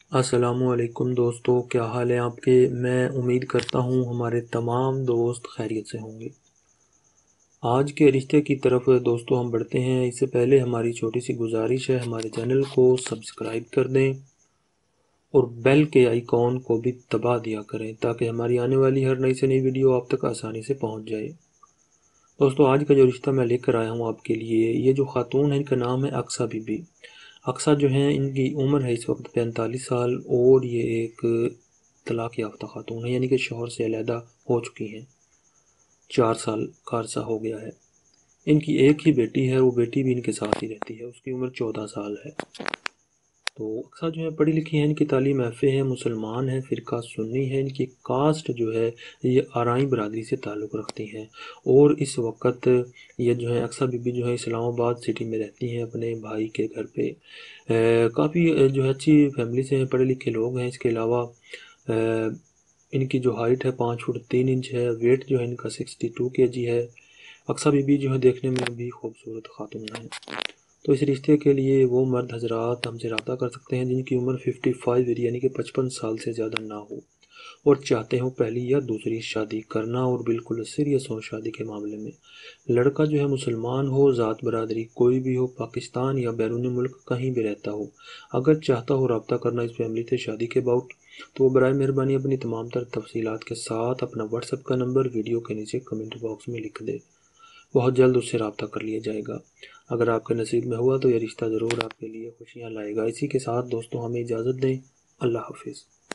السلام علیکم دوستو، کیا حال ہے آپ کے؟ میں امید کرتا ہوں ہمارے تمام دوست خیریت سے ہوں گے۔ آج کے رشتے کی طرف دوستو ہم بڑھتے ہیں۔ اس سے پہلے ہماری چھوٹی سی گزارش ہے، ہمارے چینل کو سبسکرائب کر دیں اور بیل کے آئیکن کو بھی دبا دیا کریں تاکہ ہماری آنے والی ہر نئی سے نئی ویڈیو آپ تک آسانی سے پہنچ جائے۔ دوستو آج کا جو رشتہ میں لے کر آیا ہوں آپ کے لیے، یہ جو خاتون ہے ان کا نام ہے اقصیٰ بی بی۔ اقصیٰ جو ہیں ان کی عمر ہے اس وقت 45 سال اور یہ ایک طلاق یافتہ خاتون ہے، یعنی کہ شوہر سے علیحدہ ہو چکی ہیں۔ 4 سال کا عرصہ ہو گیا ہے۔ ان کی ایک ہی بیٹی ہے، وہ بیٹی بھی ان کے ساتھ ہی رہتی ہے، اس کی عمر 14 سال ہے۔ تو اقصیٰ جو ہے پڑھی لکھی ہیں، ان کی تعلیم ایف اے ہے، مسلمان ہیں، فرقہ سنی ہے، ان کی کاسٹ جو ہے یہ آرائیں برادری سے تعلق رکھتی ہیں، اور اس وقت یہ جو ہے اقصیٰ بی بی جو ہے اسلام آباد سٹی میں رہتی ہیں اپنے بھائی کے گھر پہ۔ کافی جو ہے اچھی فیملی سے ہیں، پڑھے لکھے لوگ ہیں۔ اس کے علاوہ ان کی جو ہائٹ ہے 5 فٹ 3 انچ ہے، ویٹ جو ہے ان کا 62 kg ہے۔ اقصیٰ بی بی جو ہے دیکھنے میں بھی خوبصورت خاتون ہیں۔ تو اس رشتے کے لیے وہ مرد حضرات ہم سے رابطہ کر سکتے ہیں جن کی عمر 55 یعنی کہ 55 سال سے زیادہ نہ ہو اور چاہتے ہوں پہلی یا دوسری شادی کرنا، اور بالکل سیریس ہو شادی کے معاملے میں۔ لڑکا جو ہے مسلمان ہو، ذات برادری کوئی بھی ہو، پاکستان یا بیرون ملک کہیں بھی رہتا ہو، اگر چاہتا ہو رابطہ کرنا اس فیملی سے شادی کے باؤٹ، تو وہ برائے مہربانی اپنی تمام تر تفصیلات کے ساتھ اپنا واٹس ایپ کا نمبر ویڈیو کے نیچے کمنٹ باکس میں لکھ دے۔ بہت جلد اس سے رابطہ کر لیا جائے گا۔ اگر آپ کے نصیب میں ہوا تو یہ رشتہ ضرور آپ کے لیے خوشیاں لائے گا۔ اسی کے ساتھ دوستوں ہمیں اجازت دیں۔ اللہ حافظ۔